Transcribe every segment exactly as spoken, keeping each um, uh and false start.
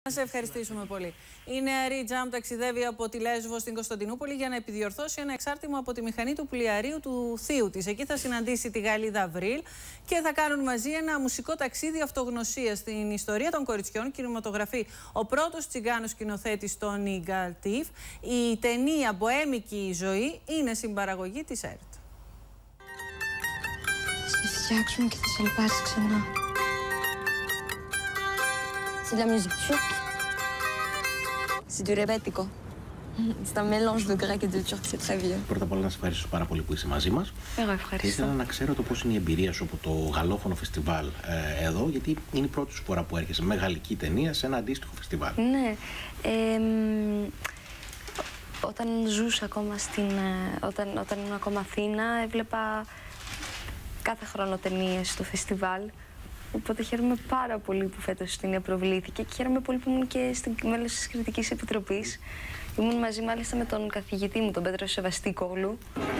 Να σε ευχαριστήσουμε πολύ. Η νεαρή Djam ταξιδεύει από τη Λέσβο στην Κωνσταντινούπολη για να επιδιορθώσει ένα εξάρτημα από τη μηχανή του πλοιαρίου του θείου της. Εκεί θα συναντήσει τη Γαλλίδα Αυρίλ και θα κάνουν μαζί ένα μουσικό ταξίδι αυτογνωσίας στην ιστορία των κοριτσιών. Κινηματογραφεί ο πρώτος τσιγκάνος σκηνοθέτης Τόνι Γκαλτίφ. Η ταινία «Μποέμικη ζωή» είναι συμπαραγωγή της ΕΡΤ. Θα σε φτιάξουμε και θα σε λυπάσει ξανά. C'est de la musique turque. C'est du rebetiko. C'est un mélange de grec et de turc, c'est très vieux. Πρώτα απ' όλα να σε ευχαριστήσω πάρα πολύ που είσαι μαζί μας. Εγώ ευχαριστώ. Ήθελα να ξέρω το πώς είναι η εμπειρία σου από το γαλλόφωνο φεστιβάλ ε, εδώ, γιατί είναι η πρώτη σου φορά που έρχεσαι με γαλλική ταινία σε ένα αντίστοιχο φεστιβάλ. Ναι. Ε, όταν ζούσα ακόμα στην... Όταν, όταν ήμουν ακόμα Αθήνα, έβλεπα κάθε χρόνο ταινίες στο φεστιβάλ. Οπότε χαίρομαι πάρα πολύ που φέτος η ταινία προβλήθηκε και χαίρομαι πολύ που ήμουν και στην μέλος της Κριτικής Επιτροπής. Ήμουν μαζί μάλιστα με τον καθηγητή μου, τον Πέτρο Σεβαστίκογλου.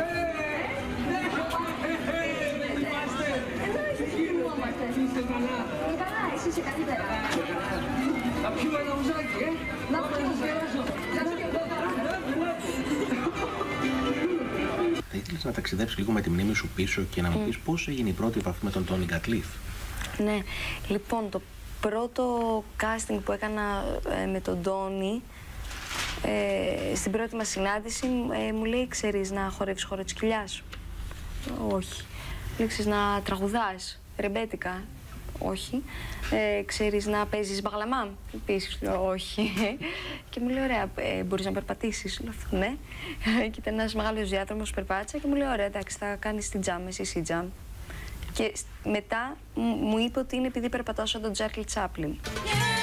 Θα ήθελες να ταξιδέψεις λίγο με τη μνήμη σου πίσω και να μου πεις πώς έγινε η πρώτη επαφή με τον Τόνι Γκαλτίφ. Ναι, λοιπόν, το πρώτο casting που έκανα ε, με τον Τόνι, ε, στην πρώτη μας συνάντηση, ε, μου λέει, ξέρεις να χορεύεις χώρο της κοιλιάς σου? Όχι. Λέει, ξέρεις να τραγουδάς ρεμπέτικα? Όχι. Ε, ξέρεις να παίζεις μπαγλαμά? Επίσης, όχι. Και μου λέει, ωραία, ε, μπορείς να περπατήσεις? Λέω, ναι. Και ήταν ένας μεγάλος διάδρομος, περπάτησα και μου λέει, ωραία, εντάξει, θα κάνεις την Djam, εσύ η Djam. Και μετά μου είπε ότι είναι επειδή περπατάω σαν τον Τζάρλι Τσάπλιν.